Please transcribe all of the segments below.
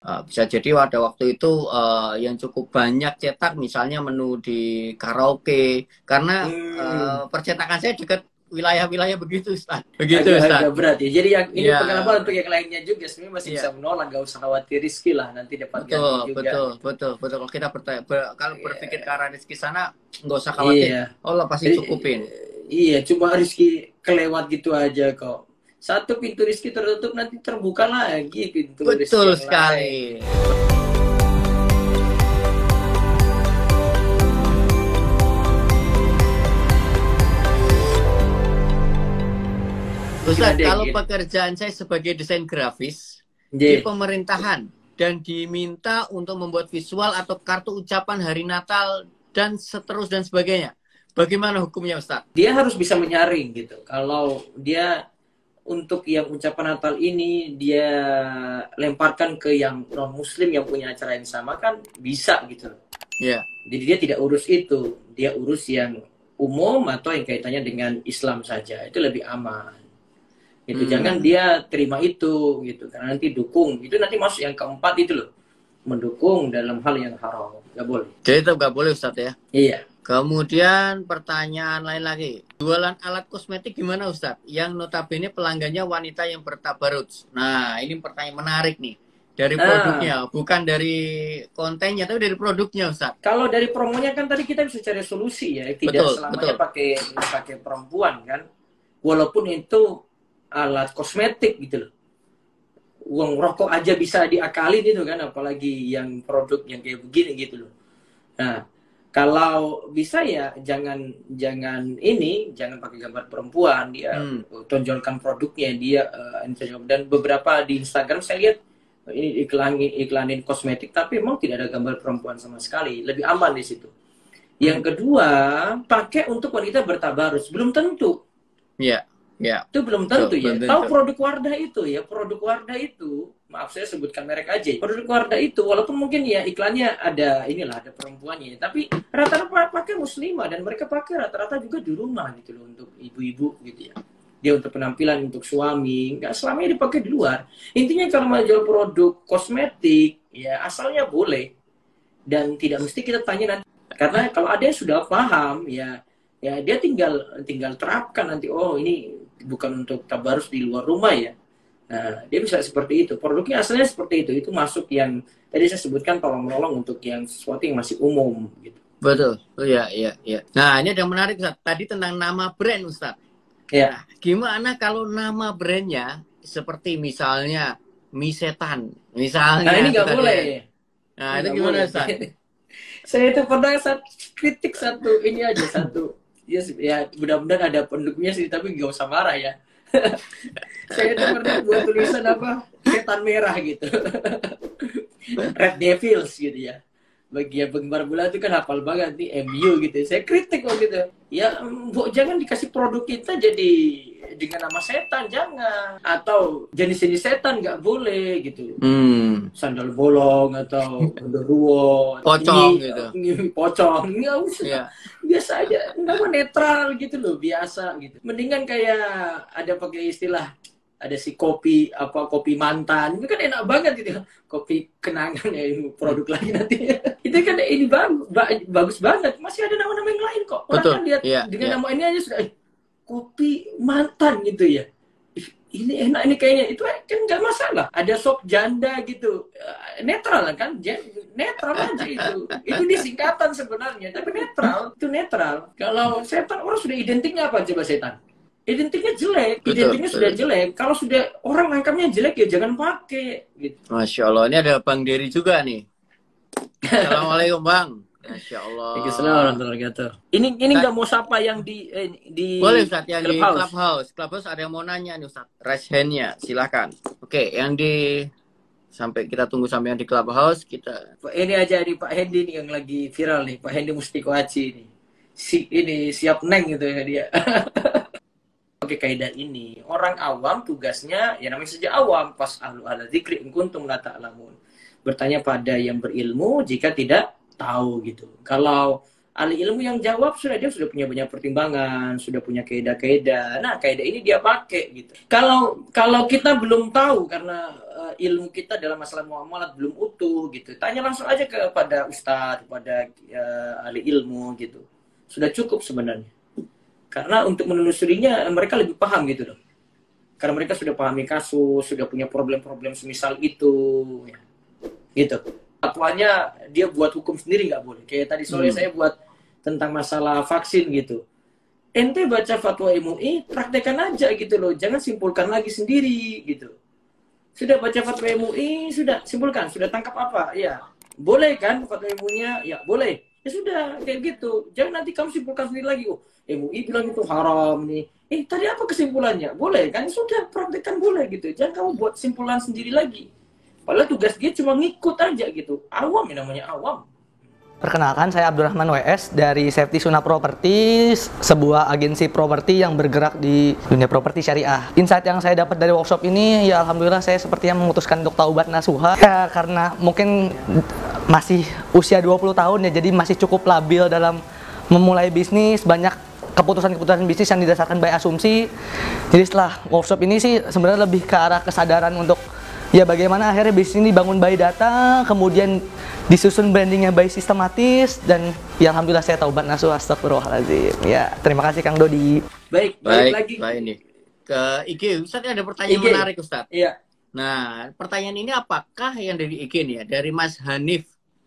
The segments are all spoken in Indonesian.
Bisa jadi pada waktu itu yang cukup banyak cetak misalnya menu di karaoke karena Hmm, percetakan saya dekat wilayah-wilayah begitu Ustaz. Begitu Ustaz. agak-agak berat ya. Jadi yang ini Iya, pengalaman untuk yang lainnya juga sebenarnya masih bisa iya. menolak, gak usah khawatir rezeki lah nanti dapat Betul, ganti juga betul, gitu. betul, betul. Kalau kita kalau berpikir ke arah rezeki sana, nggak usah khawatir. Iya. Allah pasti Jadi, cukupin. iya, cuma rezeki kelewat gitu aja kok. Satu pintu rezeki tertutup nanti terbuka lagi pintu rezeki Betul yang lain. sekali. Gimana Ustadz, deh, kalau gini. pekerjaan saya sebagai desain grafis di J. pemerintahan dan diminta untuk membuat visual atau kartu ucapan hari Natal dan seterusnya dan sebagainya. Bagaimana hukumnya Ustadz? Dia harus bisa menyaring gitu. Kalau dia untuk yang ucapan Natal ini dia lemparkan ke yang non Muslim yang punya acara yang sama kan bisa gitu. Ya, Jadi dia tidak urus itu, dia urus yang umum atau yang kaitannya dengan Islam saja. Itu lebih aman. Itu jangan hmm. dia terima itu gitu karena nanti dukung. Itu nanti masuk yang keempat itu loh. Mendukung dalam hal yang haram. Gak boleh. Jadi itu nggak boleh Ustadz ya. Iya. Kemudian pertanyaan lain lagi. Jualan alat kosmetik gimana Ustadz? Yang notabene pelanggannya wanita yang bertabarut. Nah, ini pertanyaan menarik nih. Dari Nah, produknya, bukan dari kontennya, tapi dari produknya Ustadz. kalau dari promonya kan tadi kita bisa cari solusi ya, tidak Betul, selamanya betul. pakai pakai perempuan kan. Walaupun itu alat kosmetik gitu loh. Uang rokok aja bisa diakalin itu kan, apalagi yang produk yang kayak begini gitu loh. Nah, kalau bisa ya jangan jangan ini, jangan pakai gambar perempuan, dia Hmm. tonjolkan produknya dia dan beberapa di Instagram saya lihat ini iklanin kosmetik tapi emang tidak ada gambar perempuan sama sekali, lebih aman di situ. Hmm. Yang kedua, pakai untuk wanita bertabarus, belum tentu. Ya, ya. Itu belum Betul, tentu belum ya. Tahu tentu. produk Wardah itu ya, produk Wardah itu, maaf saya sebutkan merek aja. Produk Wardah itu walaupun mungkin ya iklannya ada inilah ada perempuannya, tapi rata-rata pakai muslimah dan mereka pakai rata-rata juga di rumah gitu loh untuk ibu-ibu gitu ya. Dia untuk penampilan untuk suami, nggak selamanya dipakai di luar. Intinya kalau mau jual produk kosmetik, ya asalnya boleh dan tidak mesti kita tanya nanti karena kalau ada yang sudah paham ya ya dia tinggal tinggal terapkan nanti oh ini bukan untuk tabarus di luar rumah ya. Nah, dia bisa seperti itu. Produknya asalnya seperti itu masuk yang tadi saya sebutkan tolong menolong untuk yang sesuatu yang masih umum gitu. Betul. Oh, ya, ya, ya. Nah, ini ada yang menarik Ustadz. Tadi tentang nama brand Ustadz. Ya. Nah, gimana kalau nama brandnya seperti misalnya mie setan, Nah, ini misalnya itu nggak tadi boleh. ya. Nah, Ini itu nggak gimana boleh. Ustadz? Saya itu pernah kritik satu ini aja satu ya, ya mudah-mudahan ada pendukungnya sih tapi nggak usah marah ya. Saya itu pernah buat tulisan apa setan merah gitu. Red Devils gitu ya. Bagi yang penggemar bola itu kan hafal banget nih MU gitu. Saya kritik kok gitu. Ya, jangan dikasih produk kita jadi dengan nama setan, jangan. Atau jenis-jenis setan nggak boleh gitu. Hmm, Sandal bolong atau genderuwo, pocong gitu. ini pocong, nggak usah. Ya. Biasa aja, nama netral gitu loh, biasa gitu. Mendingan kayak ada pakai istilah ada si kopi apa kopi mantan itu kan enak banget gitu kopi kenangan ya produk lagi nanti itu kan ini bagus banget masih ada nama-nama yang lain kok orang Betul. kan lihat Iya, iya. dengan nama ini aja sudah kopi mantan gitu ya ini enak ini kayaknya itu kan nggak masalah ada sop janda gitu netral kan netral aja itu disingkatan sebenarnya tapi netral itu netral kalau setan orang sudah identiknya apa coba setan identiknya jelek, Betul, identiknya sudah betul. jelek. Kalau sudah orang nangkapnya jelek ya jangan pakai. Gitu. Masya Allah, ini ada Bang Dery juga nih. Assalamualaikum Bang. Masya Assalamualaikum Allah. warahmatullahi wabarakatuh. Ini nggak mau sapa yang di Boleh Ustaz, yang di clubhouse. Clubhouse. Clubhouse ada yang mau nanya nih Ustaz. Raise hand-nya, silakan. Oke, yang di sampai kita tunggu sampai yang di Clubhouse kita. Ini aja nih Pak Hendi nih yang lagi viral nih Pak Hendi Mustiko Haji nih. Ini siap neng gitu ya dia. Oke kaidah ini orang awam tugasnya ya namanya saja awam pas ahlu ala dzikri in kuntum la ta'lamun bertanya pada yang berilmu jika tidak tahu gitu kalau ahli ilmu yang jawab dia sudah punya banyak pertimbangan, sudah punya kaidah-kaidah. Nah, kaidah ini dia pakai gitu. Kalau kita belum tahu karena ilmu kita dalam masalah muamalat belum utuh gitu, tanya langsung aja kepada ustadz, kepada ahli ilmu gitu. Sudah cukup sebenarnya. Karena untuk menelusurinya mereka lebih paham gitu loh. Karena mereka sudah pahami kasus, sudah punya problem-problem semisal itu, ya. Gitu. Fatwanya dia buat hukum sendiri nggak boleh. Kayak tadi sore saya buat tentang masalah vaksin gitu. Ente baca fatwa MUI, praktekan aja gitu loh. Jangan simpulkan lagi sendiri gitu. Sudah baca fatwa MUI, sudah simpulkan, sudah tangkap apa? Ya, boleh kan fatwa MUI-nya? Ya, boleh. Ya sudah, kayak gitu. Jangan nanti kamu simpulkan sendiri lagi. Oh, MUI bilang itu haram nih. Tadi apa kesimpulannya? Boleh kan? Sudah, praktekan boleh gitu. Jangan kamu buat simpulan sendiri lagi. Padahal tugas dia cuma ngikut aja gitu. Awam ya namanya, awam. Perkenalkan, saya Abdurrahman WS dari Safety Sunnah Property, sebuah agensi properti yang bergerak di dunia properti syariah. Insight yang saya dapat dari workshop ini, ya alhamdulillah saya sepertinya memutuskan untuk taubat nasuha. Ya karena mungkin masih usia 20 tahun ya, jadi masih cukup labil dalam memulai bisnis, banyak keputusan-keputusan bisnis yang didasarkan by asumsi. Jadi setelah workshop ini sih sebenarnya lebih ke arah kesadaran untuk ya bagaimana akhirnya bisnis ini dibangun by data, kemudian disusun brandingnya by sistematis, dan ya alhamdulillah saya taubat nasuh, astagfirullahaladzim. Ya, terima kasih Kang Dodi. Baik lagi. Baik nih. Ke IG, Ustaz ada pertanyaan menarik Ustaz. Iya. Nah, pertanyaan ini apakah yang dari IG nih ya, dari Mas Hanif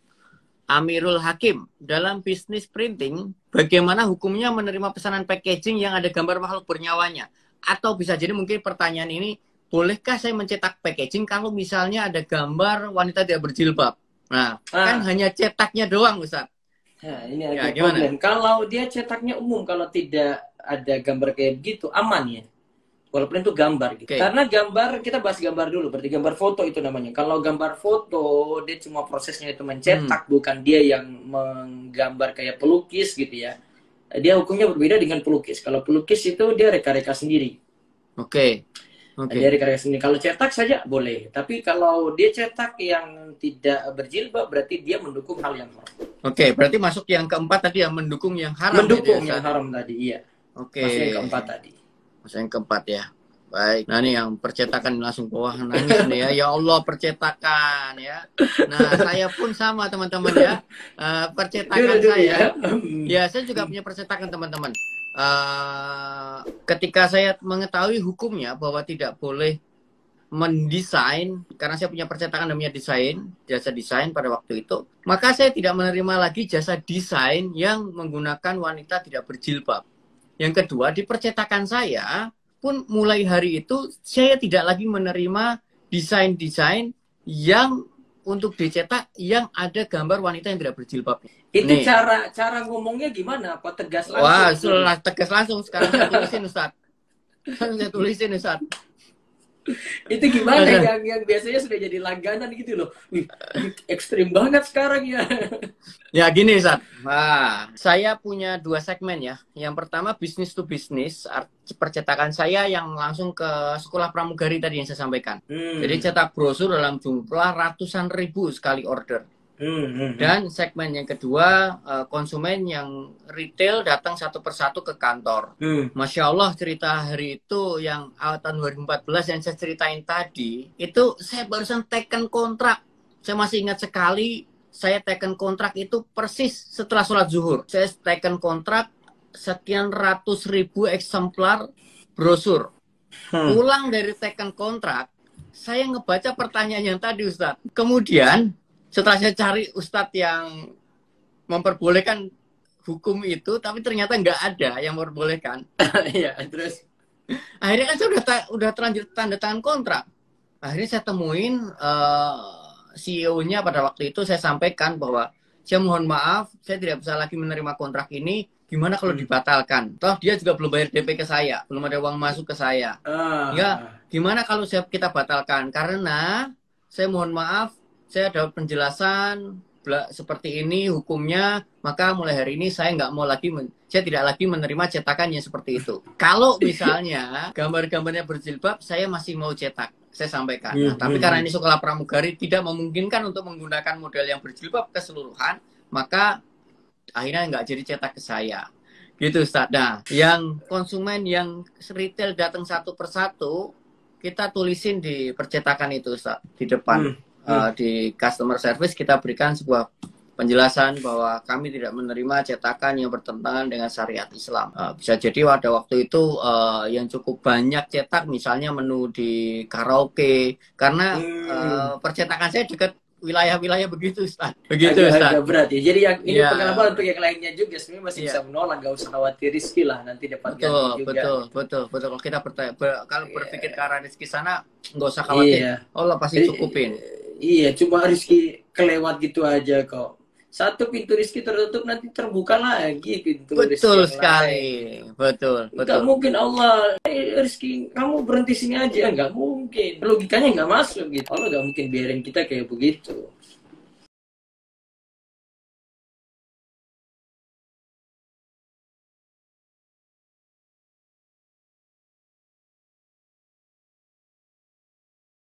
Amirul Hakim. Dalam bisnis printing, bagaimana hukumnya menerima pesanan packaging yang ada gambar makhluk bernyawa-nya? Atau bisa jadi mungkin pertanyaan ini, bolehkah saya mencetak packaging kalau misalnya ada gambar wanita tidak berjilbab? Nah, kan hanya cetaknya doang, Ustaz. Nah, ini agak problem. Kalau dia cetaknya umum, kalau tidak ada gambar kayak gitu, aman ya. Walaupun itu gambar gitu. Karena gambar, kita bahas gambar dulu. Berarti gambar foto itu namanya. Kalau gambar foto, dia cuma prosesnya itu mencetak, bukan dia yang menggambar kayak pelukis gitu ya. Dia hukumnya berbeda dengan pelukis. Kalau pelukis itu dia reka-reka sendiri. Oke. Dari karya seni. Kalau cetak saja boleh, tapi kalau dia cetak yang tidak berjilbab berarti dia mendukung hal yang haram. Oke, berarti masuk yang keempat tadi yang mendukung yang haram. Mendukung yang haram tadi, iya. Oke. Masuk yang keempat tadi. Masuk yang keempat ya. Baik. Nah, ini yang percetakan langsung bawah nangis nih ya. Ya Allah, percetakan ya. Nah, saya pun sama teman-teman ya. Percetakan saya. Ya, saya juga punya percetakan teman-teman. Ketika saya mengetahui hukumnya bahwa tidak boleh mendesain, karena saya punya percetakan namanya jasa desain pada waktu itu, maka saya tidak menerima lagi jasa desain yang menggunakan wanita tidak berjilbab. Yang kedua, di percetakan saya pun mulai hari itu saya tidak lagi menerima desain-desain yang untuk dicetak yang ada gambar wanita yang tidak berjilbab. Itu cara ngomongnya gimana? Apa tegas langsung? Wah, sudah tegas langsung. Sekarang saya tulisin, Ustaz. Saya tulisin, Ustaz. Itu gimana yang biasanya sudah jadi langganan gitu loh. Wih, ekstrim banget sekarang ya. Ya gini, Ustaz. Nah, saya punya 2 segmen ya. Yang pertama bisnis to bisnis, percetakan saya yang langsung ke sekolah pramugari tadi yang saya sampaikan. Jadi cetak brosur dalam jumlah ratusan ribu sekali order. Dan segmen yang kedua, konsumen yang retail datang satu persatu ke kantor. Masya Allah, cerita hari itu yang tahun 2014 yang saya ceritain tadi, itu saya barusan teken kontrak. Saya masih ingat sekali, saya teken kontrak itu persis setelah sholat zuhur. Saya teken kontrak sekian ratus ribu eksemplar brosur. Pulang dari teken kontrak, saya ngebaca pertanyaan yang tadi, Ustadz. Kemudian setelah saya cari ustadz yang memperbolehkan hukum itu, tapi ternyata nggak ada yang memperbolehkan. Iya, terus akhirnya kan saya udah terlanjur tanda tangan kontrak. Akhirnya saya temuin CEO-nya pada waktu itu, saya sampaikan bahwa saya mohon maaf, saya tidak bisa lagi menerima kontrak ini. Gimana kalau dibatalkan? Toh dia juga belum bayar DP ke saya, belum ada uang masuk ke saya. Ya, gimana kalau kita batalkan? Karena saya mohon maaf, saya dapat penjelasan seperti ini hukumnya, maka mulai hari ini saya nggak mau lagi, saya tidak lagi menerima cetakannya seperti itu. Kalau misalnya gambar-gambarnya berjilbab, saya masih mau cetak, saya sampaikan. Nah, tapi karena ini sekolah pramugari tidak memungkinkan untuk menggunakan model yang berjilbab keseluruhan, maka akhirnya nggak jadi cetak ke saya. Gitu Ustaz. Nah, yang konsumen yang retail datang satu persatu, kita tulisin di percetakan itu Ustaz, di depan. Di customer service kita berikan sebuah penjelasan bahwa kami tidak menerima cetakan yang bertentangan dengan syariat Islam. Bisa jadi pada waktu itu yang cukup banyak cetak, misalnya menu di karaoke, karena percetakan saya dekat wilayah-wilayah begitu, Ustaz. Begitu, Ustaz. Agak berat ya. Jadi yang ini pengalaman untuk yang lainnya juga sebenarnya masih bisa menolak, nggak usah khawatir rezeki lah nanti dapat ganti juga. Betul. Kalau kita kalau berpikir ke arah rezeki sana, nggak usah khawatir. Allah pasti cukupin. Iya, cuma rezeki kelewat gitu aja kok. Satu pintu rezeki tertutup, nanti terbuka lagi pintu rezeki. Betul sekali. Betul. Nggak mungkin Allah rezeki kamu berhenti sini aja, nggak mungkin. Logikanya nggak masuk gitu. Allah nggak mungkin biarin kita kayak begitu.